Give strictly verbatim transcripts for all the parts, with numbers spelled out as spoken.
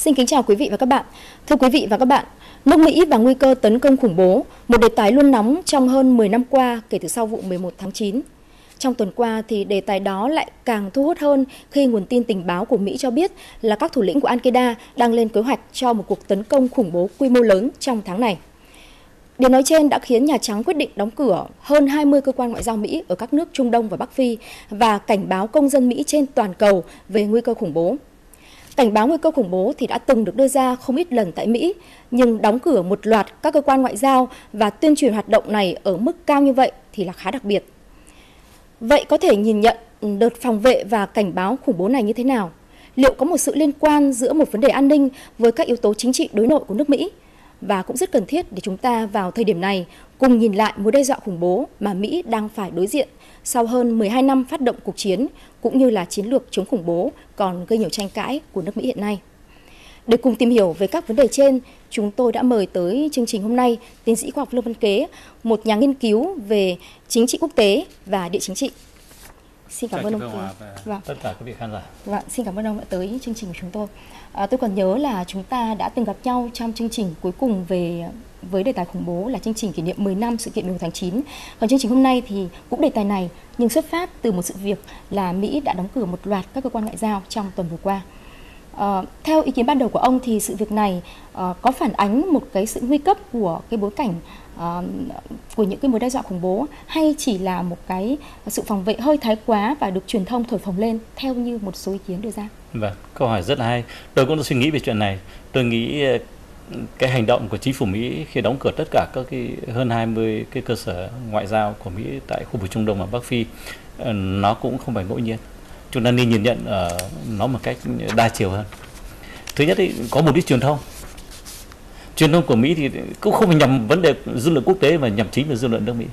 Xin kính chào quý vị và các bạn. Thưa quý vị và các bạn, nước Mỹ và nguy cơ tấn công khủng bố, một đề tài luôn nóng trong hơn mười năm qua kể từ sau vụ mười một tháng chín. Trong tuần qua thì đề tài đó lại càng thu hút hơn khi nguồn tin tình báo của Mỹ cho biết là các thủ lĩnh của Al-Qaeda đang lên kế hoạch cho một cuộc tấn công khủng bố quy mô lớn trong tháng này. Điều nói trên đã khiến Nhà Trắng quyết định đóng cửa hơn hai mươi cơ quan ngoại giao Mỹ ở các nước Trung Đông và Bắc Phi và cảnh báo công dân Mỹ trên toàn cầu về nguy cơ khủng bố. Cảnh báo nguy cơ khủng bố thì đã từng được đưa ra không ít lần tại Mỹ, nhưng đóng cửa một loạt các cơ quan ngoại giao và tuyên truyền hoạt động này ở mức cao như vậy thì là khá đặc biệt. Vậy có thể nhìn nhận đợt phòng vệ và cảnh báo khủng bố này như thế nào? Liệu có một sự liên quan giữa một vấn đề an ninh với các yếu tố chính trị đối nội của nước Mỹ? Và cũng rất cần thiết để chúng ta vào thời điểm này cùng nhìn lại mối đe dọa khủng bố mà Mỹ đang phải đối diện sau hơn mười hai năm phát động cuộc chiến, cũng như là chiến lược chống khủng bố còn gây nhiều tranh cãi của nước Mỹ hiện nay. Để cùng tìm hiểu về các vấn đề trên, chúng tôi đã mời tới chương trình hôm nay tiến sĩ khoa học Lương Văn Kế, một nhà nghiên cứu về chính trị quốc tế và địa chính trị. Xin cảm ơn ông Kế. Vâng. Tất cả quý vị khán giả. Vâng, xin cảm ơn ông đã tới chương trình của chúng tôi. À, tôi còn nhớ là chúng ta đã từng gặp nhau trong chương trình cuối cùng về với đề tài khủng bố là chương trình kỷ niệm mười năm sự kiện mười một tháng chín. Còn chương trình hôm nay thì cũng đề tài này nhưng xuất phát từ một sự việc là Mỹ đã đóng cửa một loạt các cơ quan ngoại giao trong tuần vừa qua. À, theo ý kiến ban đầu của ông thì sự việc này à, có phản ánh một cái sự nguy cấp của cái bối cảnh à, của những cái mối đe dọa khủng bố, hay chỉ là một cái sự phòng vệ hơi thái quá và được truyền thông thổi phồng lên theo như một số ý kiến đưa ra? Vâng, câu hỏi rất là hay. Tôi cũng đã suy nghĩ về chuyện này. Tôi nghĩ cái hành động của chính phủ Mỹ khi đóng cửa tất cả các cái hơn hai mươi cái cơ sở ngoại giao của Mỹ tại khu vực Trung Đông và Bắc Phi nó cũng không phải ngẫu nhiên. Chúng ta nên nhìn nhận ở nó một cách đa chiều hơn. Thứ nhất thì có mục đích truyền thông. Truyền thông của Mỹ thì cũng không phải nhằm vấn đề dư luận quốc tế mà nhằm chính về dư luận nước Mỹ.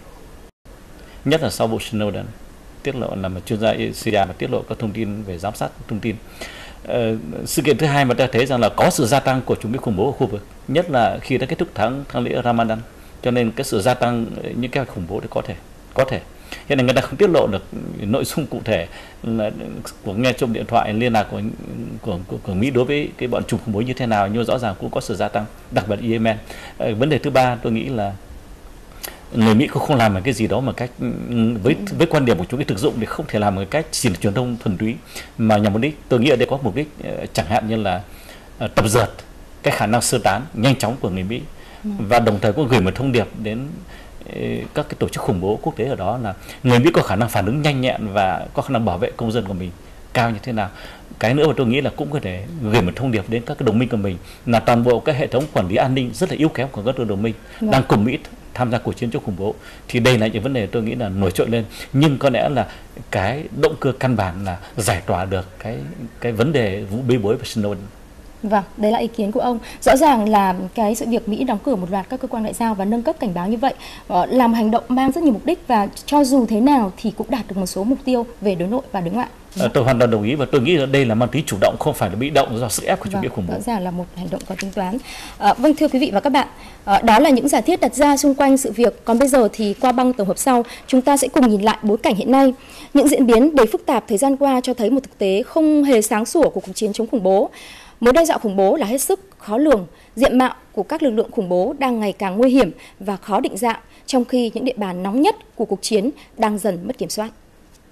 Nhất là sau vụ Snowden tiết lộ là một chuyên gia xê i a mà tiết lộ các thông tin về giám sát thông tin. Ờ, sự kiện thứ hai mà ta thấy rằng là có sự gia tăng của chủ nghĩa khủng bố ở khu vực, nhất là khi đã kết thúc tháng tháng lễ Ramadan, cho nên cái sự gia tăng những cái khủng bố thì có thể có thể hiện nay người ta không tiết lộ được nội dung cụ thể là của nghe trong điện thoại liên lạc của của, của của Mỹ đối với cái bọn trùm khủng bố như thế nào, nhưng rõ ràng cũng có sự gia tăng, đặc biệt Yemen. Ờ, vấn đề thứ ba tôi nghĩ là người Mỹ cũng không làm một cái gì đó một cách với với quan điểm của chúng cái thực dụng thì không thể làm một cách chỉ là truyền thông thuần túy mà nhằm mục đích. Tôi nghĩ ở đây có mục đích chẳng hạn như là uh, tập dượt cái khả năng sơ tán nhanh chóng của người Mỹ và đồng thời cũng gửi một thông điệp đến uh, các cái tổ chức khủng bố quốc tế ở đó là người Mỹ có khả năng phản ứng nhanh nhẹn và có khả năng bảo vệ công dân của mình cao như thế nào. Cái nữa mà tôi nghĩ là cũng có thể gửi một thông điệp đến các cái đồng minh của mình là toàn bộ các hệ thống quản lý an ninh rất là yếu kém của các đồng minh Được. đang cùng Mỹ tham gia cuộc chiến chống khủng bố. Thì đây là những vấn đề tôi nghĩ là nổi trội lên, nhưng có lẽ là cái động cơ căn bản là giải tỏa được cái cái vấn đề vụ bê bối và Snowden. Vâng, đấy là ý kiến của ông. Rõ ràng là cái sự việc Mỹ đóng cửa một loạt các cơ quan ngoại giao và nâng cấp cảnh báo như vậy làm hành động mang rất nhiều mục đích, và cho dù thế nào thì cũng đạt được một số mục tiêu về đối nội và đối ngoại. À, tôi hoàn toàn đồng ý, và tôi nghĩ là đây là mang tính chủ động, không phải là bị động do sức ép của chủ nghĩa khủng bố. Rõ ràng là một hành động có tính toán. À, vâng, thưa quý vị và các bạn, à, đó là những giả thiết đặt ra xung quanh sự việc. Còn bây giờ thì qua băng tổng hợp sau, chúng ta sẽ cùng nhìn lại bối cảnh hiện nay. Những diễn biến đầy phức tạp thời gian qua cho thấy một thực tế không hề sáng sủa của cuộc chiến chống khủng bố. Mối đe dọa khủng bố là hết sức khó lường, diện mạo của các lực lượng khủng bố đang ngày càng nguy hiểm và khó định dạng, trong khi những địa bàn nóng nhất của cuộc chiến đang dần mất kiểm soát.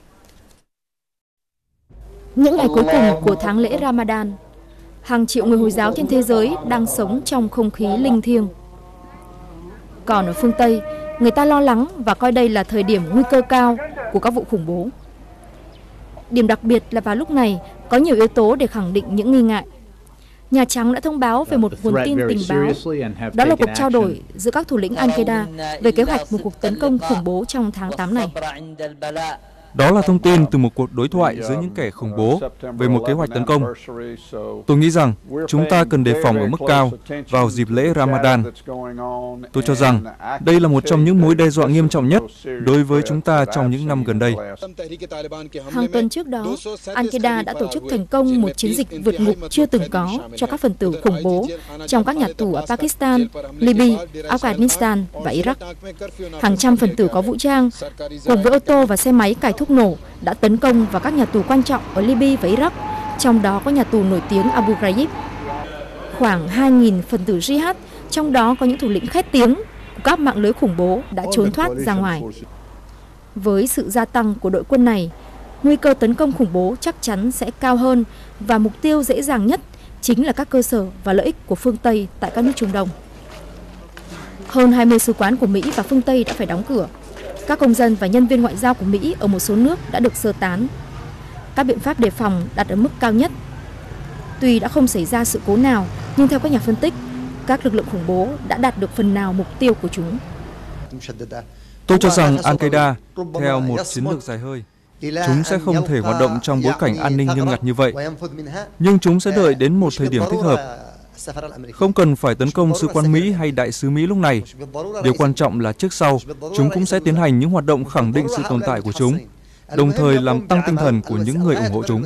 Những ngày cuối cùng của tháng lễ Ramadan, hàng triệu người Hồi giáo trên thế giới đang sống trong không khí linh thiêng. Còn ở phương Tây, người ta lo lắng và coi đây là thời điểm nguy cơ cao của các vụ khủng bố. Điểm đặc biệt là vào lúc này có nhiều yếu tố để khẳng định những nghi ngại. Nhà Trắng đã thông báo về một nguồn tin tình báo, đó là cuộc trao đổi giữa các thủ lĩnh Al-Qaeda về kế hoạch một cuộc tấn công khủng bố trong tháng tám này. Đó là thông tin từ một cuộc đối thoại giữa những kẻ khủng bố về một kế hoạch tấn công. Tôi nghĩ rằng chúng ta cần đề phòng ở mức cao vào dịp lễ Ramadan. Tôi cho rằng đây là một trong những mối đe dọa nghiêm trọng nhất đối với chúng ta trong những năm gần đây. Hàng tuần trước đó, Al-Qaeda đã tổ chức thành công một chiến dịch vượt ngục chưa từng có cho các phần tử khủng bố trong các nhà tù ở Pakistan, Libya, Afghanistan và Iraq. Hàng trăm phần tử có vũ trang cùng với ô tô và xe máy cải thuốc nổ đã tấn công vào các nhà tù quan trọng ở Libya và Iraq, trong đó có nhà tù nổi tiếng Abu Ghraib. khoảng hai nghìn phần tử jihad, trong đó có những thủ lĩnh khét tiếng của các mạng lưới khủng bố đã trốn thoát ra ngoài. Với sự gia tăng của đội quân này, nguy cơ tấn công khủng bố chắc chắn sẽ cao hơn và mục tiêu dễ dàng nhất chính là các cơ sở và lợi ích của phương Tây tại các nước Trung Đông. Hơn hai mươi sứ quán của Mỹ và phương Tây đã phải đóng cửa. Các công dân và nhân viên ngoại giao của Mỹ ở một số nước đã được sơ tán. Các biện pháp đề phòng đặt ở mức cao nhất. Tuy đã không xảy ra sự cố nào, nhưng theo các nhà phân tích, các lực lượng khủng bố đã đạt được phần nào mục tiêu của chúng. Tôi cho rằng Al-Qaeda, theo một chiến lược dài hơi, chúng sẽ không thể hoạt động trong bối cảnh an ninh nghiêm ngặt như vậy. Nhưng chúng sẽ đợi đến một thời điểm thích hợp. Không cần phải tấn công sứ quán Mỹ hay đại sứ Mỹ lúc này. Điều quan trọng là trước sau, chúng cũng sẽ tiến hành những hoạt động khẳng định sự tồn tại của chúng, đồng thời làm tăng tinh thần của những người ủng hộ chúng.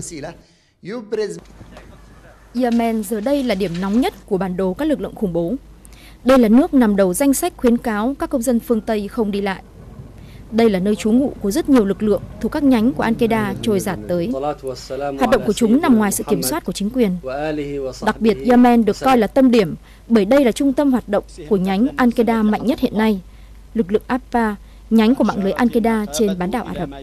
Yemen giờ đây là điểm nóng nhất của bản đồ các lực lượng khủng bố. Đây là nước nằm đầu danh sách khuyến cáo các công dân phương Tây không đi lại. Đây là nơi trú ngụ của rất nhiều lực lượng thuộc các nhánh của Al-Qaeda trôi dạt tới. Hoạt động của chúng nằm ngoài sự kiểm soát của chính quyền. Đặc biệt, Yemen được coi là tâm điểm bởi đây là trung tâm hoạt động của nhánh Al-Qaeda mạnh nhất hiện nay, lực lượng Atba, nhánh của mạng lưới Al-Qaeda trên bán đảo Ả Rập.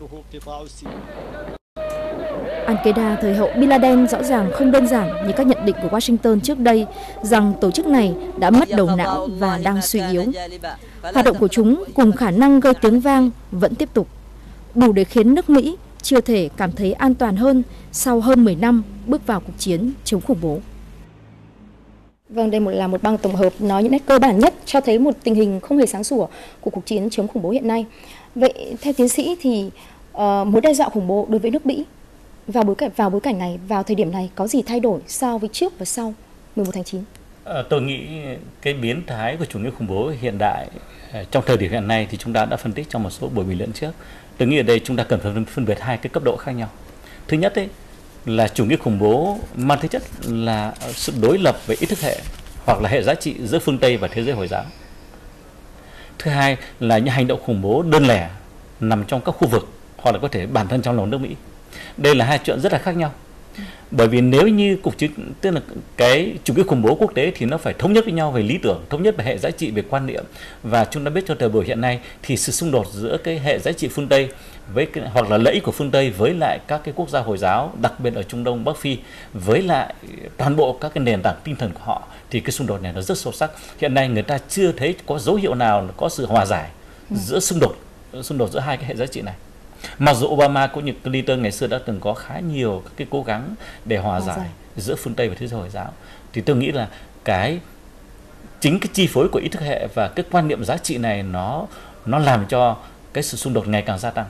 Al-Qaeda thời hậu Bin Laden rõ ràng không đơn giản như các nhận định của Washington trước đây rằng tổ chức này đã mất đầu não và đang suy yếu. Hoạt động của chúng cùng khả năng gây tiếng vang vẫn tiếp tục, đủ để khiến nước Mỹ chưa thể cảm thấy an toàn hơn sau hơn mười năm bước vào cuộc chiến chống khủng bố. Vâng, đây là một băng tổng hợp nói những nét cơ bản nhất cho thấy một tình hình không hề sáng sủa của cuộc chiến chống khủng bố hiện nay. Vậy theo tiến sĩ thì uh, mối đe dọa khủng bố đối với nước Mỹ vào bối cảnh vào bối cảnh này, vào thời điểm này có gì thay đổi so với trước và sau mười một tháng chín? À, tôi nghĩ cái biến thái của chủ nghĩa khủng bố hiện đại trong thời điểm hiện nay thì chúng ta đã phân tích trong một số buổi bình luận trước. Tôi nghĩ ở đây chúng ta cần phải phân biệt hai cái cấp độ khác nhau. Thứ nhất ấy, là chủ nghĩa khủng bố mang tính chất là sự đối lập về ý thức hệ hoặc là hệ giá trị giữa phương Tây và thế giới Hồi giáo. Thứ hai là những hành động khủng bố đơn lẻ nằm trong các khu vực hoặc là có thể bản thân trong lòng nước Mỹ. Đây là hai chuyện rất là khác nhau. Bởi vì nếu như cuộc chiến, tức là cái chủ nghĩa khủng bố quốc tế thì nó phải thống nhất với nhau về lý tưởng, thống nhất về hệ giá trị, về quan niệm. Và chúng ta biết cho thời buổi hiện nay thì sự xung đột giữa cái hệ giá trị phương Tây với cái, hoặc là lợi ích của phương Tây với lại các cái quốc gia Hồi giáo, đặc biệt ở Trung Đông, Bắc Phi, với lại toàn bộ các cái nền tảng tinh thần của họ, thì cái xung đột này nó rất sâu sắc. Hiện nay người ta chưa thấy có dấu hiệu nào có sự hòa giải ừ. giữa xung đột, xung đột giữa hai cái hệ giá trị này. Mặc dù Obama cũng như Clinton ngày xưa đã từng có khá nhiều cái cố gắng để hòa giải giữa phương Tây và thế giới Hồi giáo, thì tôi nghĩ là cái chính cái chi phối của ý thức hệ và cái quan niệm giá trị này nó nó làm cho cái sự xung đột ngày càng gia tăng.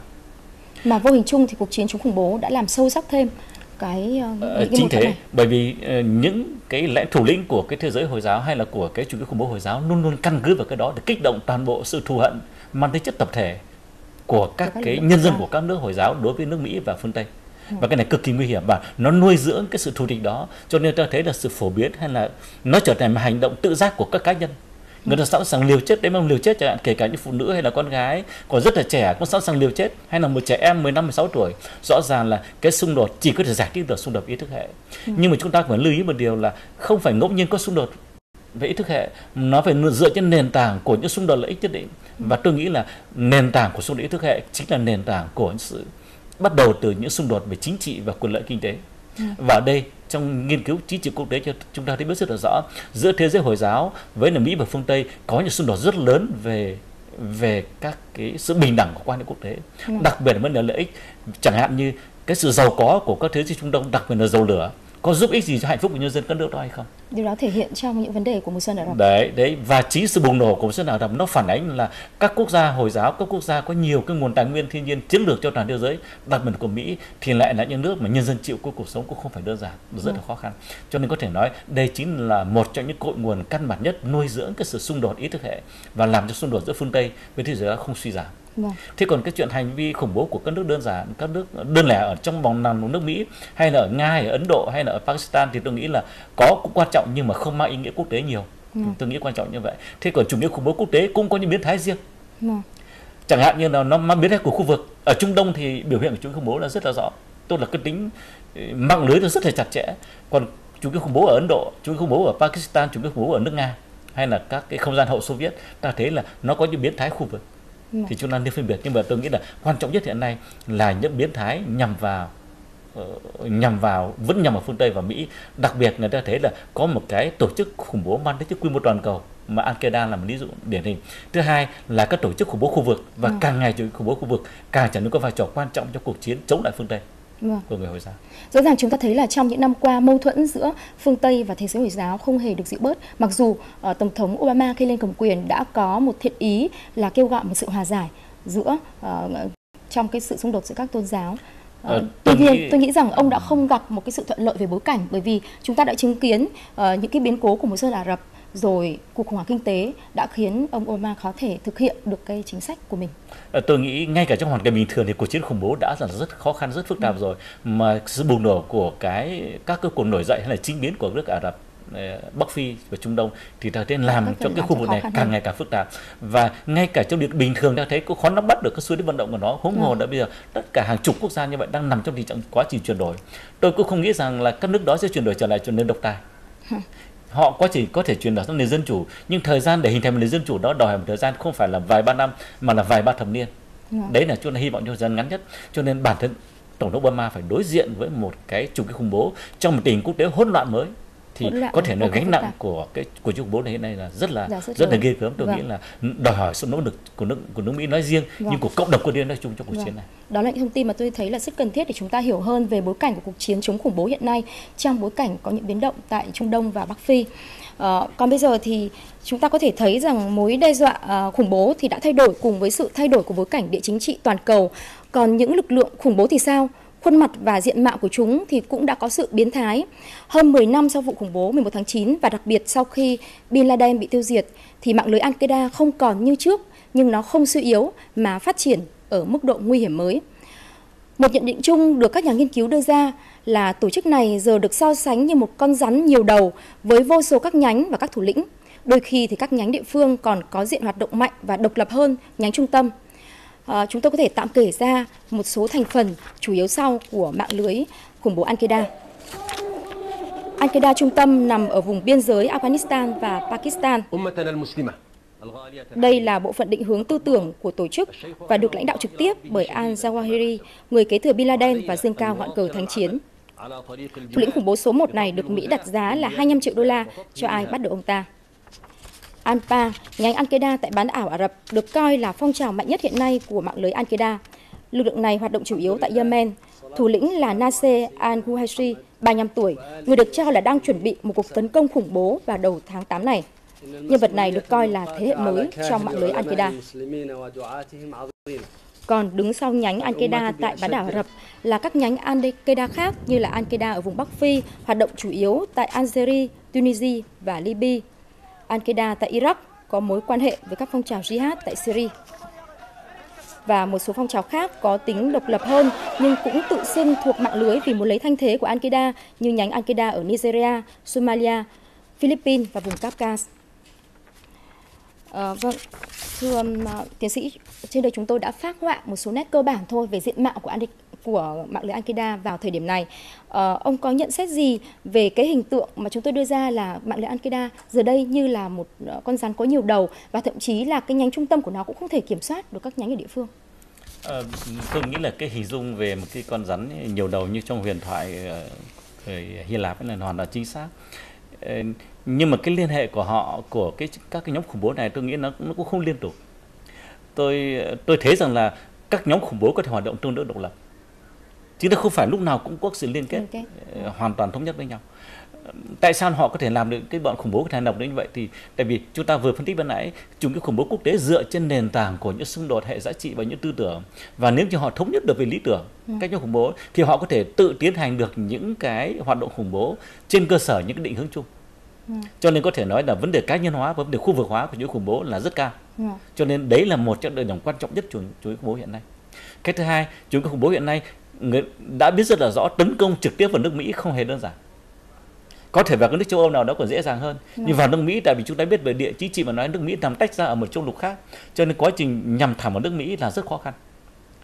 Mà vô hình chung thì cuộc chiến chống khủng bố đã làm sâu sắc thêm cái, uh, cái chính thế này. Bởi vì uh, những cái lãnh thủ lĩnh của cái thế giới Hồi giáo hay là của cái chủ nghĩa khủng bố Hồi giáo luôn luôn căn cứ vào cái đó để kích động toàn bộ sự thù hận mang tính chất tập thể của các, các cái nhân dân của các nước Hồi giáo đối với nước Mỹ và phương Tây. Ừ. Và cái này cực kỳ nguy hiểm và nó nuôi dưỡng cái sự thù địch đó, cho nên ta thấy là sự phổ biến hay là nó trở thành một hành động tự giác của các cá nhân. Người ta sẵn sàng liều chết, đấy mà liều chết chẳng hạn, kể cả những phụ nữ hay là con gái còn rất là trẻ cũng sẵn sàng liều chết, hay là một trẻ em mười lăm mười sáu tuổi. Rõ ràng là cái xung đột chỉ có thể giải quyết được xung đột ý thức hệ. Ừ. Nhưng mà chúng ta phải lưu ý một điều là không phải ngẫu nhiên có xung đột về ý thức hệ, nó phải dựa trên nền tảng của những xung đột lợi ích nhất định. Và tôi nghĩ là nền tảng của xung đột ý thức hệ chính là nền tảng của sự bắt đầu từ những xung đột về chính trị và quyền lợi kinh tế. Ừ. Và ở đây trong nghiên cứu chính trị quốc tế cho chúng ta thấy biết rất là rõ, giữa thế giới Hồi giáo với là Mỹ và phương Tây có những xung đột rất lớn về về các cái sự bình đẳng của quan hệ quốc tế. Ừ. Đặc biệt là vấn đề lợi ích, chẳng hạn như cái sự giàu có của các thế giới Trung Đông, đặc biệt là dầu lửa, có giúp ích gì cho hạnh phúc của nhân dân các nước đó hay không? Điều đó thể hiện trong những vấn đề của mùa xuân Ả Rập. Đấy, đấy, và chính sự bùng nổ của mùa xuân Ả Rập nó phản ánh là các quốc gia Hồi giáo, các quốc gia có nhiều cái nguồn tài nguyên thiên nhiên chiến lược cho toàn thế giới, đặc biệt của Mỹ thì lại là những nước mà nhân dân chịu của cuộc sống cũng không phải đơn giản, rất là khó khăn. Cho nên có thể nói đây chính là một trong những cội nguồn căn bản nhất nuôi dưỡng cái sự xung đột ý thức hệ và làm cho xung đột giữa phương Tây với thế giới không suy giảm. Vâng. Thế còn cái chuyện hành vi khủng bố của các nước đơn giản, các nước đơn lẻ ở trong vòng nằm nước Mỹ hay là ở Nga, hay ở Ấn Độ hay là ở Pakistan thì tôi nghĩ là có cũng quan trọng nhưng mà không mang ý nghĩa quốc tế nhiều. Vâng. Tôi nghĩ quan trọng như vậy. Thế còn chủ nghĩa khủng bố quốc tế cũng có những biến thái riêng. Vâng. Chẳng hạn như là nó mang biến thái của khu vực. Ở Trung Đông thì biểu hiện của chủ nghĩa khủng bố là rất là rõ. Tức là cái tính mạng lưới nó rất là chặt chẽ. Còn chủ nghĩa khủng bố ở Ấn Độ, chủ nghĩa khủng bố ở Pakistan, chủ nghĩa khủng bố ở nước Nga, hay là các cái không gian hậu Xô Viết, ta thấy là nó có những biến thái khu vực. Ừ. Thì chúng ta nên phân biệt, nhưng mà tôi nghĩ là quan trọng nhất hiện nay là những biến thái nhằm vào nhằm vào vẫn nhằm vào phương Tây và Mỹ. Đặc biệt người ta thấy là có một cái tổ chức khủng bố mang tính chất quy mô toàn cầu mà Al-Qaeda là một ví dụ điển hình. Thứ hai là các tổ chức khủng bố khu vực, và ừ. càng ngày khủng bố khu vực càng trở nên có vai trò quan trọng trong cuộc chiến chống lại phương Tây. Vâng. Của người Hồi giáo. Rõ ràng chúng ta thấy là trong những năm qua mâu thuẫn giữa phương Tây và thế giới Hồi giáo không hề được dịu bớt. Mặc dù uh, Tổng thống Obama khi lên cầm quyền đã có một thiện ý là kêu gọi một sự hòa giải giữa uh, trong cái sự xung đột giữa các tôn giáo. Uh, ờ, tuy nhiên nghĩ... tôi nghĩ rằng ông đã không gặp một cái sự thuận lợi về bối cảnh, bởi vì chúng ta đã chứng kiến uh, những cái biến cố của mùa xuân Ả Rập, rồi cuộc khủng hoảng kinh tế đã khiến ông Obama khó thể thực hiện được cái chính sách của mình. Tôi nghĩ ngay cả trong hoàn cảnh bình thường thì cuộc chiến khủng bố đã là rất khó khăn, rất phức tạp ừ. rồi, mà sự bùng nổ của cái các cái cuộc nổi dậy hay là chính biến của nước Ả Rập, Bắc Phi và Trung Đông thì ta thấy làm cho cái khu vực này càng hơn. ngày càng phức tạp, và ngay cả trong điều bình thường ta thấy cũng khó nắm bắt được cái xu thế vận động của nó. Huống hồ đã bây giờ tất cả hàng chục quốc gia như vậy đang nằm trong tình trạng quá trình chuyển đổi. Tôi cũng không nghĩ rằng là các nước đó sẽ chuyển đổi trở lại trở nên độc tài. Họ có chỉ có thể chuyển đổi sang nền dân chủ, nhưng thời gian để hình thành một nền dân chủ đó đòi hỏi một thời gian không phải là vài ba năm mà là vài ba thập niên. Ừ. Đấy là chúng ta hy vọng trong thời gian ngắn nhất. Cho nên bản thân Tổng thống Obama phải đối diện với một cái chủ nghĩa khủng bố trong một tình hình quốc tế hỗn loạn mới, thì có thể là gánh nặng của cái của chủ nghĩa khủng bố này hiện nay là rất là dạ, rất, rất là ghê gớm. Tôi vâng. nghĩ là đòi hỏi sự nỗ lực của nước của nước Mỹ nói riêng, vâng. nhưng của cộng đồng quốc tế nói chung trong cuộc vâng. chiến này. Đó là những thông tin mà tôi thấy là rất cần thiết để chúng ta hiểu hơn về bối cảnh của cuộc chiến chống khủng bố hiện nay trong bối cảnh có những biến động tại Trung Đông và Bắc Phi. Uh, còn bây giờ thì chúng ta có thể thấy rằng mối đe dọa uh, khủng bố thì đã thay đổi cùng với sự thay đổi của bối cảnh địa chính trị toàn cầu. Còn những lực lượng khủng bố thì sao? Khuôn mặt và diện mạo của chúng thì cũng đã có sự biến thái. Hơn mười năm sau vụ khủng bố mười một tháng chín và đặc biệt sau khi Bin Laden bị tiêu diệt thì mạng lưới Al-Qaeda không còn như trước, nhưng nó không suy yếu mà phát triển ở mức độ nguy hiểm mới. Một nhận định chung được các nhà nghiên cứu đưa ra là tổ chức này giờ được so sánh như một con rắn nhiều đầu với vô số các nhánh và các thủ lĩnh. Đôi khi thì các nhánh địa phương còn có diện hoạt động mạnh và độc lập hơn nhánh trung tâm. À, chúng tôi có thể tạm kể ra một số thành phần chủ yếu sau của mạng lưới khủng bố Al-Qaeda. Al-Qaeda trung tâm nằm ở vùng biên giới Afghanistan và Pakistan. Đây là bộ phận định hướng tư tưởng của tổ chức và được lãnh đạo trực tiếp bởi al-Zawahiri, người kế thừa Bin Laden và dương cao ngọn cờ thánh chiến. Thủ lĩnh khủng bố số một này được Mỹ đặt giá là hai mươi lăm triệu đô la cho ai bắt được ông ta. Anpa, nhánh Al-Qaeda tại bán đảo Ả Rập, được coi là phong trào mạnh nhất hiện nay của mạng lưới Al-Qaeda. Lực lượng này hoạt động chủ yếu tại Yemen. Thủ lĩnh là Nasser al-Ghuaisi, ba mươi lăm tuổi, người được cho là đang chuẩn bị một cuộc tấn công khủng bố vào đầu tháng tám này. Nhân vật này được coi là thế hệ mới trong mạng lưới Al-Qaeda. Còn đứng sau nhánh Al-Qaeda tại bán đảo Ả Rập là các nhánh Al-Qaeda khác như là Al-Qaeda ở vùng Bắc Phi, hoạt động chủ yếu tại Algeria, Tunisia và Libya. Al-Qaeda tại Iraq có mối quan hệ với các phong trào jihad tại Syria. Và một số phong trào khác có tính độc lập hơn nhưng cũng tự xưng thuộc mạng lưới vì muốn lấy thanh thế của Al-Qaeda như nhánh Al-Qaeda ở Nigeria, Somalia, Philippines và vùng Caucasus. À, vâng, thưa um, tiến sĩ, trên đây chúng tôi đã phác họa một số nét cơ bản thôi về diện mạo của, của mạng lưới Al-Qaeda vào thời điểm này. À, ông có nhận xét gì về cái hình tượng mà chúng tôi đưa ra là mạng lưới Al-Qaeda giờ đây như là một con rắn có nhiều đầu và thậm chí là cái nhánh trung tâm của nó cũng không thể kiểm soát được các nhánh ở địa phương? À, tôi nghĩ là cái hình dung về một cái con rắn nhiều đầu như trong huyền thoại thời Hy Lạp là hoàn toàn chính xác. Nhưng mà cái liên hệ của họ, của cái các cái nhóm khủng bố này tôi nghĩ nó, nó cũng không liên tục. Tôi tôi thấy rằng là các nhóm khủng bố có thể hoạt động tương đối độc lập, chứ nó không phải lúc nào cũng có sự liên kết okay. hoàn toàn thống nhất với nhau. Tại sao họ có thể làm được cái bọn khủng bố có thể hành động như vậy? Thì tại vì chúng ta vừa phân tích ban nãy, chúng cái khủng bố quốc tế dựa trên nền tảng của những xung đột hệ giá trị và những tư tưởng, và nếu như họ thống nhất được về lý tưởng ừ. các nhóm khủng bố thì họ có thể tự tiến hành được những cái hoạt động khủng bố trên cơ sở những cái định hướng chung. Ừ. Cho nên có thể nói là vấn đề cá nhân hóa và vấn đề khu vực hóa của những khủng bố là rất cao. Ừ. Cho nên đấy là một trong những điểm quan trọng nhất của chủ nghĩa khủng bố hiện nay. Cái thứ hai, chủ nghĩa khủng bố hiện nay người đã biết rất là rõ tấn công trực tiếp vào nước Mỹ không hề đơn giản. Có thể vào các nước châu Âu nào đó còn dễ dàng hơn, ừ. nhưng vào nước Mỹ, tại vì chúng ta biết về địa chính trị mà nói nước Mỹ nằm tách ra ở một châu lục khác, cho nên quá trình nhằm thẳng vào nước Mỹ là rất khó khăn.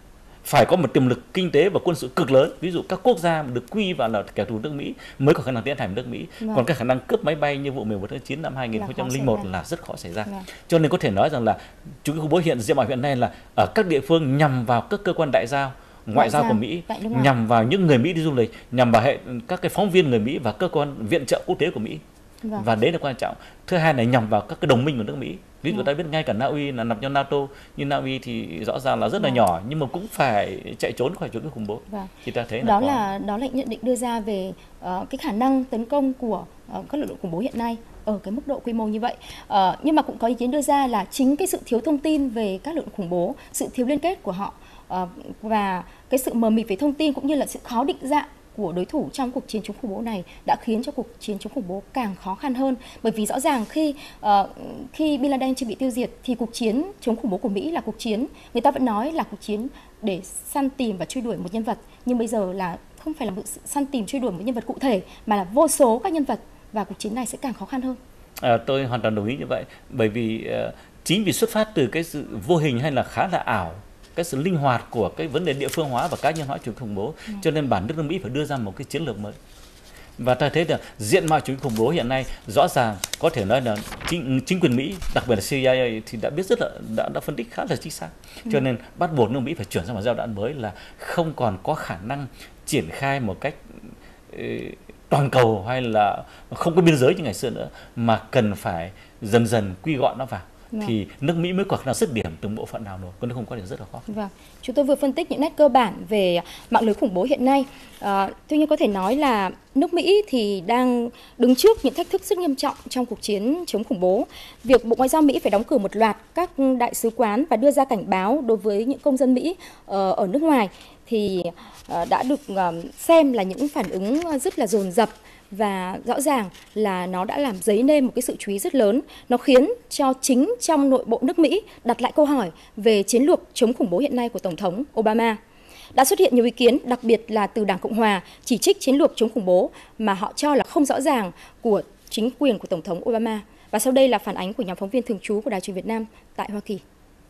phải có một tiềm lực kinh tế và quân sự cực lớn. Ví dụ các quốc gia được quy vào là kẻ thù nước Mỹ mới có khả năng tiến hành nước Mỹ. Vâng. Còn cái khả năng cướp máy bay như vụ mười một tháng chín năm hai nghìn không trăm lẻ một là, là rất khó xảy ra. Vâng. Cho nên có thể nói rằng là chủ nghĩa khủng bố hiện diện mọi hiện nay là ở các địa phương nhằm vào các cơ quan đại giao, ngoại giao của Mỹ, nhằm vào những người Mỹ đi du lịch, nhằm vào hệ các cái phóng viên người Mỹ và cơ quan viện trợ quốc tế của Mỹ. Vâng. Và đấy là quan trọng. Thứ hai là nhằm vào các cái đồng minh của nước Mỹ. Ví dụ vâng. ta biết ngay cả Na Uy là nằm trong NATO, nhưng Na Uy thì rõ ràng là rất là vâng. nhỏ, nhưng mà cũng phải chạy trốn khỏi chủ nghĩa khủng bố. Vâng. Thì ta thấy là đó có... là đó là nhận định đưa ra về uh, cái khả năng tấn công của uh, các lực lượng khủng bố hiện nay ở cái mức độ quy mô như vậy. Uh, nhưng mà cũng có ý kiến đưa ra là chính cái sự thiếu thông tin về các lực lượng khủng bố, sự thiếu liên kết của họ uh, và cái sự mờ mịt về thông tin cũng như là sự khó định dạng của đối thủ trong cuộc chiến chống khủng bố này đã khiến cho cuộc chiến chống khủng bố càng khó khăn hơn. Bởi vì rõ ràng khi uh, khi Bin Laden chưa bị tiêu diệt thì cuộc chiến chống khủng bố của Mỹ là cuộc chiến, người ta vẫn nói là cuộc chiến để săn tìm và truy đuổi một nhân vật, nhưng bây giờ là không phải là một sự săn tìm truy đuổi một nhân vật cụ thể mà là vô số các nhân vật, và cuộc chiến này sẽ càng khó khăn hơn. À, tôi hoàn toàn đồng ý như vậy, bởi vì uh, chính vì xuất phát từ cái sự vô hình hay là khá là ảo, cái sự linh hoạt của cái vấn đề địa phương hóa và cá nhân hóa chủ nghĩa khủng bố, ừ. cho nên bản nước Mỹ phải đưa ra một cái chiến lược mới. Và ta thấy là diện mạo chủ nghĩa khủng bố hiện nay rõ ràng có thể nói là chính, chính quyền Mỹ, đặc biệt là C I A thì đã biết rất là đã, đã phân tích khá là chính xác. Ừ. Cho nên bắt buộc nước Mỹ phải chuyển sang một giai đoạn mới là không còn có khả năng triển khai một cách uh, toàn cầu hay là không có biên giới như ngày xưa nữa, mà cần phải dần dần quy gọn nó vào. Vâng. Thì nước Mỹ mới có khả năng dứt điểm từng bộ phận nào rồi, còn nếu không có thì rất là khó. Vâng. Chúng tôi vừa phân tích những nét cơ bản về mạng lưới khủng bố hiện nay. À, tuy nhiên có thể nói là nước Mỹ thì đang đứng trước những thách thức rất nghiêm trọng trong cuộc chiến chống khủng bố. Việc Bộ Ngoại giao Mỹ phải đóng cửa một loạt các đại sứ quán và đưa ra cảnh báo đối với những công dân Mỹ ở, ở nước ngoài thì uh, đã được uh, xem là những phản ứng rất là dồn dập. Và rõ ràng là nó đã làm dấy lên một cái sự chú ý rất lớn. Nó khiến cho chính trong nội bộ nước Mỹ đặt lại câu hỏi về chiến lược chống khủng bố hiện nay của Tổng thống Obama. Đã xuất hiện nhiều ý kiến, đặc biệt là từ Đảng Cộng Hòa, chỉ trích chiến lược chống khủng bố mà họ cho là không rõ ràng của chính quyền của Tổng thống Obama. Và sau đây là phản ánh của nhóm phóng viên thường trú của Đài Truyền Việt Nam tại Hoa Kỳ.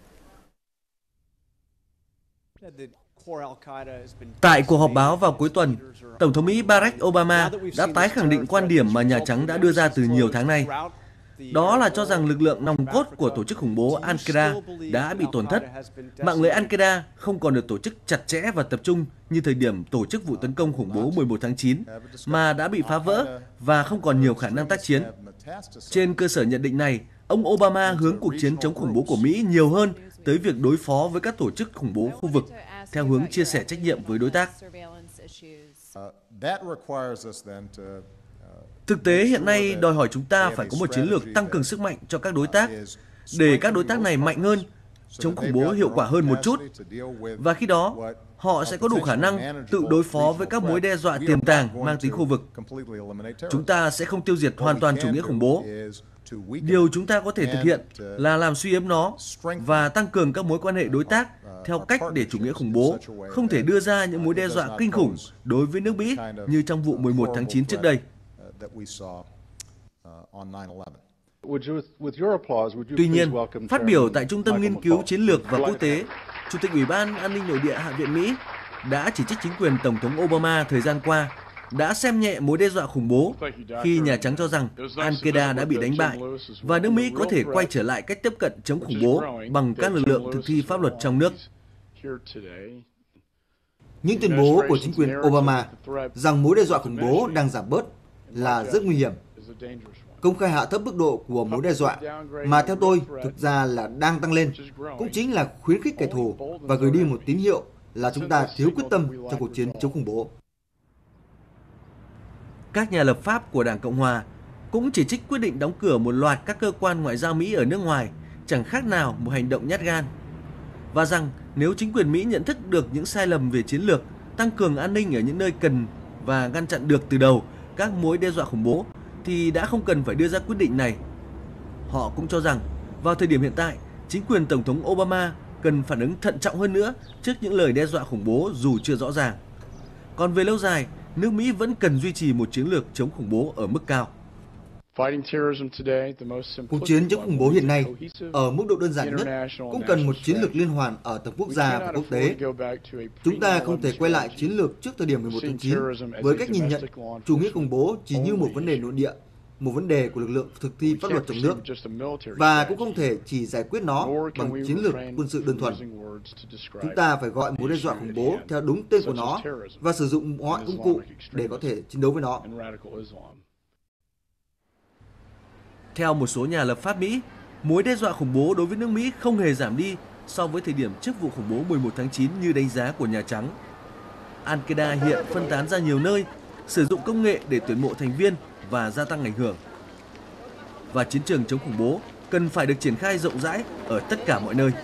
Tại cuộc họp báo vào cuối tuần, Tổng thống Mỹ Barack Obama đã tái khẳng định quan điểm mà Nhà Trắng đã đưa ra từ nhiều tháng nay. Đó là cho rằng lực lượng nòng cốt của tổ chức khủng bố Al-Qaeda đã bị tổn thất. Mạng lưới Al-Qaeda không còn được tổ chức chặt chẽ và tập trung như thời điểm tổ chức vụ tấn công khủng bố mười một tháng chín, mà đã bị phá vỡ và không còn nhiều khả năng tác chiến. Trên cơ sở nhận định này, ông Obama hướng cuộc chiến chống khủng bố của Mỹ nhiều hơn tới việc đối phó với các tổ chức khủng bố khu vực, theo hướng chia sẻ trách nhiệm với đối tác. Thực tế hiện nay đòi hỏi chúng ta phải có một chiến lược tăng cường sức mạnh cho các đối tác, để các đối tác này mạnh hơn, chống khủng bố hiệu quả hơn một chút. Và khi đó, họ sẽ có đủ khả năng tự đối phó với các mối đe dọa tiềm tàng mang tính khu vực. Chúng ta sẽ không tiêu diệt hoàn toàn chủ nghĩa khủng bố. Điều chúng ta có thể thực hiện là làm suy yếu nó và tăng cường các mối quan hệ đối tác theo cách để chủ nghĩa khủng bố không thể đưa ra những mối đe dọa kinh khủng đối với nước Mỹ như trong vụ mười một tháng chín trước đây. Tuy nhiên, phát biểu tại Trung tâm Nghiên cứu Chiến lược và Quốc tế, Chủ tịch Ủy ban An ninh Nội địa Hạ viện Mỹ đã chỉ trích chính quyền Tổng thống Obama thời gian qua đã xem nhẹ mối đe dọa khủng bố khi Nhà Trắng cho rằng Al-Qaeda đã bị đánh bại và nước Mỹ có thể quay trở lại cách tiếp cận chống khủng bố bằng các lực lượng thực thi pháp luật trong nước. Những tuyên bố của chính quyền Obama rằng mối đe dọa khủng bố đang giảm bớt là rất nguy hiểm. Công khai hạ thấp mức độ của mối đe dọa mà theo tôi thực ra là đang tăng lên, cũng chính là khuyến khích kẻ thù và gửi đi một tín hiệu là chúng ta thiếu quyết tâm trong cuộc chiến chống khủng bố. Các nhà lập pháp của Đảng Cộng Hòa cũng chỉ trích quyết định đóng cửa một loạt các cơ quan ngoại giao Mỹ ở nước ngoài chẳng khác nào một hành động nhát gan, và rằng nếu chính quyền Mỹ nhận thức được những sai lầm về chiến lược, tăng cường an ninh ở những nơi cần và ngăn chặn được từ đầu các mối đe dọa khủng bố thì đã không cần phải đưa ra quyết định này. Họ cũng cho rằng vào thời điểm hiện tại, chính quyền Tổng thống Obama cần phản ứng thận trọng hơn nữa trước những lời đe dọa khủng bố dù chưa rõ ràng. Còn về lâu dài, nước Mỹ vẫn cần duy trì một chiến lược chống khủng bố ở mức cao. Cuộc chiến chống khủng bố hiện nay, ở mức độ đơn giản nhất, cũng cần một chiến lược liên hoàn ở tầm quốc gia và quốc tế. Chúng ta không thể quay lại chiến lược trước thời điểm mười một tháng chín với cách nhìn nhận chủ nghĩa khủng bố chỉ như một vấn đề nội địa, một vấn đề của lực lượng thực thi pháp luật trong nước, và cũng không thể chỉ giải quyết nó bằng chiến lược quân sự đơn thuần. Chúng ta phải gọi mối đe dọa khủng bố theo đúng tên của nó và sử dụng mọi công cụ để có thể chiến đấu với nó. Theo một số nhà lập pháp Mỹ, mối đe dọa khủng bố đối với nước Mỹ không hề giảm đi so với thời điểm trước vụ khủng bố mười một tháng chín như đánh giá của Nhà Trắng. Al-Qaeda hiện phân tán ra nhiều nơi, sử dụng công nghệ để tuyển mộ thành viên và gia tăng ảnh hưởng. Và chiến trường chống khủng bố cần phải được triển khai rộng rãi ở tất cả mọi nơi.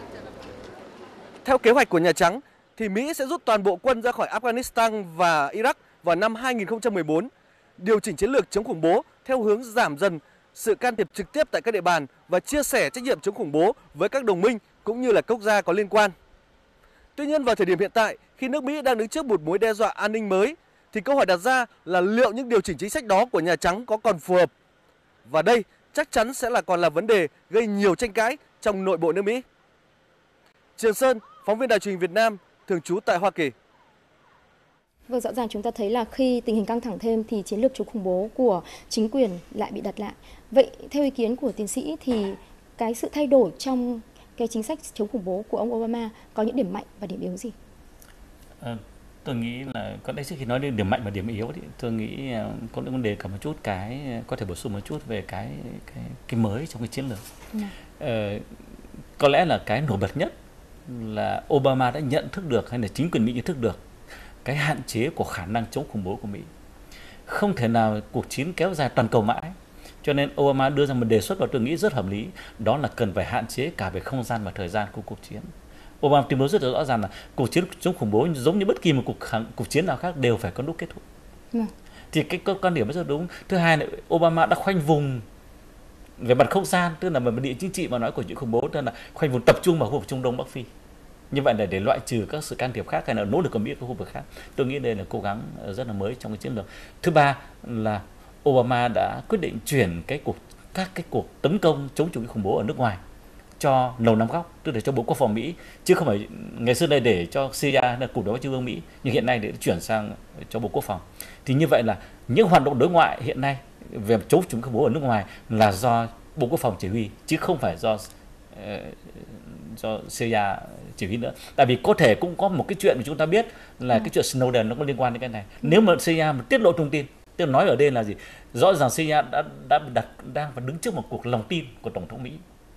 Theo kế hoạch của Nhà Trắng, thì Mỹ sẽ rút toàn bộ quân ra khỏi Afghanistan và Iraq vào năm hai nghìn không trăm mười bốn, điều chỉnh chiến lược chống khủng bố theo hướng giảm dần sự can thiệp trực tiếp tại các địa bàn và chia sẻ trách nhiệm chống khủng bố với các đồng minh cũng như là quốc gia có liên quan. Tuy nhiên, vào thời điểm hiện tại, khi nước Mỹ đang đứng trước một mối đe dọa an ninh mới, thì câu hỏi đặt ra là liệu những điều chỉnh chính sách đó của Nhà Trắng có còn phù hợp? Và đây chắc chắn sẽ là còn là vấn đề gây nhiều tranh cãi trong nội bộ nước Mỹ. Trường Sơn, phóng viên Đài truyền hình Việt Nam, thường trú tại Hoa Kỳ. Vâng, rõ ràng chúng ta thấy là khi tình hình căng thẳng thêm thì chiến lược chống khủng bố của chính quyền lại bị đặt lại. Vậy theo ý kiến của tiến sĩ thì cái sự thay đổi trong cái chính sách chống khủng bố của ông Obama có những điểm mạnh và điểm yếu gì? À, tôi nghĩ là có lẽ trước khi nói đến điểm mạnh và điểm yếu thì tôi nghĩ có những vấn đề cả một chút cái có thể bổ sung một chút về cái cái, cái mới trong cái chiến lược. À, có lẽ là cái nổi bật nhất là Obama đã nhận thức được, hay là chính quyền Mỹ nhận thức được cái hạn chế của khả năng chống khủng bố của Mỹ. Không thể nào cuộc chiến kéo dài toàn cầu mãi. Cho nên Obama đưa ra một đề xuất và tôi nghĩ rất hợp lý, đó là cần phải hạn chế cả về không gian và thời gian của cuộc chiến. Obama tuyên bố rất là rõ ràng là cuộc chiến chống khủng bố giống như bất kỳ một cuộc, cuộc chiến nào khác đều phải có lúc kết thúc. Ừ. Thì cái quan điểm rất đúng. Thứ hai là Obama đã khoanh vùng về mặt không gian, tức là về mặt địa chính trị mà nói của chuyện khủng bố, tức là khoanh vùng tập trung vào khu vực Trung Đông Bắc Phi. Như vậy là để loại trừ các sự can thiệp khác hay là nỗ lực của Mỹ ở khu vực khác. Tôi nghĩ đây là cố gắng rất là mới trong cái chiến lược. Thứ ba là Obama đã quyết định chuyển cái cuộc các cái cuộc tấn công chống chủ nghĩa khủng bố ở nước ngoài cho Lầu Năm Góc, tức là cho Bộ Quốc phòng Mỹ, chứ không phải ngày xưa đây để cho xê i a là Cục Đối ngoại Trung ương Mỹ, nhưng hiện nay để chuyển sang cho Bộ Quốc phòng. Thì như vậy là những hoạt động đối ngoại hiện nay về chống chủ nghĩa khủng bố ở nước ngoài là do Bộ Quốc phòng chỉ huy, chứ không phải do uh, do xê i a chỉ huy nữa. Tại vì có thể cũng có một cái chuyện mà chúng ta biết là ừ. cái chuyện Snowden nó có liên quan đến cái này. Ừ. Nếu mà xê i a mà tiết lộ thông tin, tức là nói ở đây là gì? Rõ ràng xê i a đã đã đặt đang và đứng trước một cuộc lòng tin của Tổng thống Mỹ.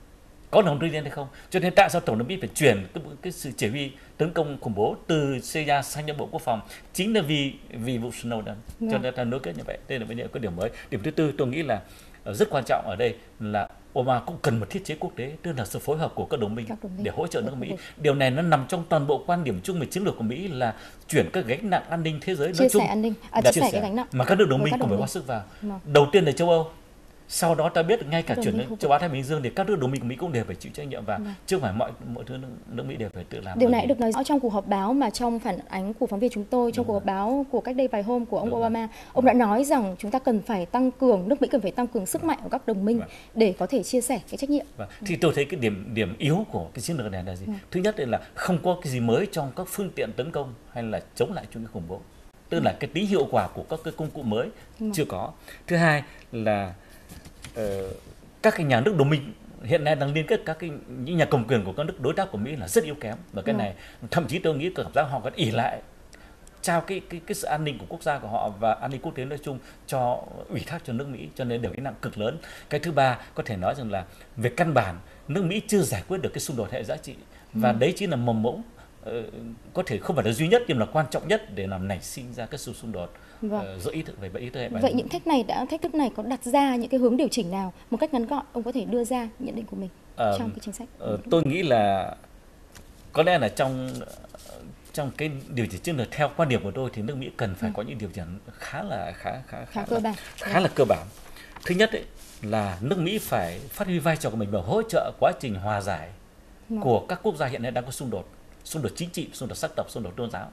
Có lòng tin hay không? Cho nên tại sao Tổng thống Mỹ phải chuyển cái, cái sự chỉ huy tấn công khủng bố từ xê i a sang cho Bộ Quốc phòng? Chính là vì vì vụ Snowden. Ừ. Cho nên là nối kết như vậy. Đây là vấn đề có điểm mới. Điểm thứ tư tôi nghĩ là rất quan trọng ở đây là Obama cũng cần một thiết chế quốc tế, tức là sự phối hợp của các đồng minh, các đồng minh để hỗ trợ nước Mỹ. Điều này nó nằm trong toàn bộ quan điểm chung về chiến lược của Mỹ là chuyển các gánh nặng an ninh thế giới chia nói chung, sẻ an ninh, à, chia, chia sẻ cái gánh nặng mà các nước đồng minh cùng phải góp sức vào. Mà. Đầu tiên là châu Âu, sau đó ta biết ngay cả chuyển đến châu Á Thái Bình Dương thì các nước đồng minh của Mỹ cũng đều phải chịu trách nhiệm vào, mà. chứ không phải mọi mọi thứ nước, nước Mỹ đều phải tự làm. Điều này được nói rõ trong cuộc họp báo mà trong phản ánh của phóng viên chúng tôi trong Đúng cuộc rồi. họp báo của cách đây vài hôm của ông Đúng Obama, rồi. ông đã nói rằng chúng ta cần phải tăng cường, nước Mỹ cần phải tăng cường sức mạnh của các đồng minh Vâng. để có thể chia sẻ cái trách nhiệm. Vâng. Thì tôi thấy cái điểm điểm yếu của cái chiến lược này là gì? Vâng. Thứ nhất là không có cái gì mới trong các phương tiện tấn công hay là chống lại chủ nghĩa khủng bố, tức là cái tính hiệu quả của các cái công cụ mới Vâng. chưa có. Thứ hai là uh, các cái nhà nước đồng minh hiện nay đang liên kết các cái những nhà cầm quyền của các nước đối tác của Mỹ là rất yếu kém, và cái ừ. này thậm chí tôi nghĩ cảm giác họ còn ỷ lại trao cái cái cái sự an ninh của quốc gia của họ và an ninh quốc tế nói chung cho ủy thác cho nước Mỹ, cho nên đều gánh nặng cực lớn. Cái thứ ba có thể nói rằng là về căn bản nước Mỹ chưa giải quyết được cái xung đột hệ giá trị, và ừ. đấy chính là mầm mống uh, có thể không phải là duy nhất nhưng là quan trọng nhất để làm nảy sinh ra cái sự xung đột. Vâng. Giữa ý thức về ý thức hệ Vậy những thách này đã thách thức này có đặt ra những cái hướng điều chỉnh nào một cách ngắn gọn, ông có thể đưa ra nhận định của mình à, trong cái chính sách? Uh, tôi nghĩ là có lẽ là trong trong cái điều chỉnh chiến lược theo quan điểm của tôi thì nước Mỹ cần phải ừ. có những điều chỉnh khá là khá khá khá, khá cơ bản khá là cơ bản. Thứ nhất ấy, là nước Mỹ phải phát huy vai trò của mình và hỗ trợ quá trình hòa giải ừ. của các quốc gia hiện nay đang có xung đột, xung đột chính trị, xung đột sắc tộc, xung đột tôn giáo.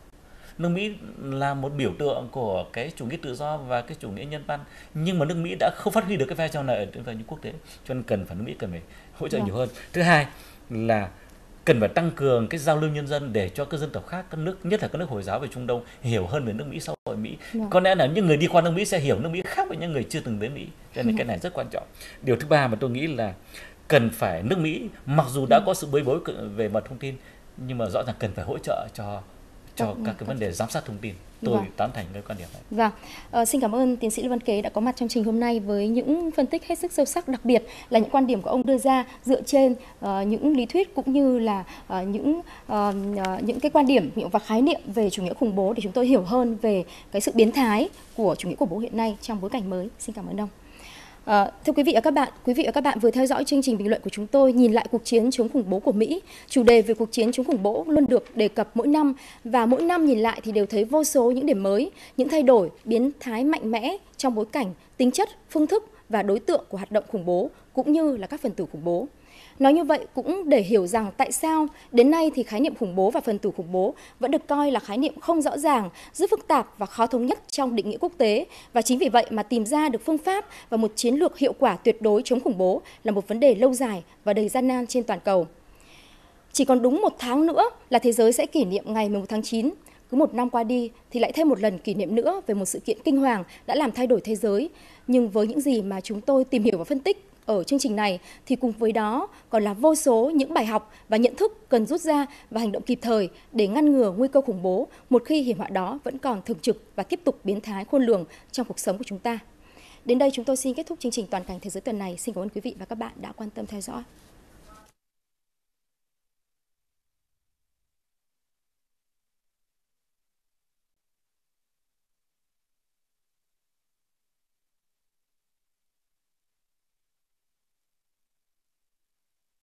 nước Mỹ là một biểu tượng của cái chủ nghĩa tự do và cái chủ nghĩa nhân văn, nhưng mà nước Mỹ đã không phát huy được cái vai trò này ở trên những quốc tế, cho nên cần phải nước Mỹ cần phải hỗ trợ nhiều hơn. Thứ hai là cần phải tăng cường cái giao lưu nhân dân để cho các dân tộc khác, các nước, nhất là các nước Hồi giáo về Trung Đông hiểu hơn về nước Mỹ, xã hội Mỹ. Vâng. Có lẽ là những người đi qua nước Mỹ sẽ hiểu nước Mỹ khác với những người chưa từng đến Mỹ, cho nên cái này rất quan trọng. Điều thứ ba mà tôi nghĩ là cần phải nước Mỹ mặc dù đã có sự bới bối về mặt thông tin, nhưng mà rõ ràng cần phải hỗ trợ cho cho vâng, các cái vấn đề giám sát thông tin. Tôi vâng. tán thành cái quan điểm này. Vâng, à, xin cảm ơn tiến sĩ Lê Văn Kế đã có mặt trong chương trình hôm nay với những phân tích hết sức sâu sắc, đặc biệt là những quan điểm của ông đưa ra dựa trên uh, những lý thuyết cũng như là uh, những uh, những cái quan điểm và khái niệm về chủ nghĩa khủng bố để chúng tôi hiểu hơn về cái sự biến thái của chủ nghĩa khủng bố hiện nay trong bối cảnh mới. Xin cảm ơn ông. À, thưa quý vị và các bạn, quý vị và các bạn vừa theo dõi chương trình bình luận của chúng tôi nhìn lại cuộc chiến chống khủng bố của Mỹ. Chủ đề về cuộc chiến chống khủng bố luôn được đề cập mỗi năm và mỗi năm nhìn lại thì đều thấy vô số những điểm mới, những thay đổi, biến thái mạnh mẽ trong bối cảnh, tính chất, phương thức và đối tượng của hoạt động khủng bố cũng như là các phần tử khủng bố. Nói như vậy cũng để hiểu rằng tại sao đến nay thì khái niệm khủng bố và phần tử khủng bố vẫn được coi là khái niệm không rõ ràng, rất phức tạp và khó thống nhất trong định nghĩa quốc tế. Và chính vì vậy mà tìm ra được phương pháp và một chiến lược hiệu quả tuyệt đối chống khủng bố là một vấn đề lâu dài và đầy gian nan trên toàn cầu. Chỉ còn đúng một tháng nữa là thế giới sẽ kỷ niệm ngày mười một tháng chín. Cứ một năm qua đi thì lại thêm một lần kỷ niệm nữa về một sự kiện kinh hoàng đã làm thay đổi thế giới. Nhưng với những gì mà chúng tôi tìm hiểu và phân tích ở chương trình này thì cùng với đó còn là vô số những bài học và nhận thức cần rút ra và hành động kịp thời để ngăn ngừa nguy cơ khủng bố một khi hiểm họa đó vẫn còn thường trực và tiếp tục biến thái khôn lường trong cuộc sống của chúng ta. Đến đây chúng tôi xin kết thúc chương trình Toàn cảnh Thế giới tuần này. Xin cảm ơn quý vị và các bạn đã quan tâm theo dõi.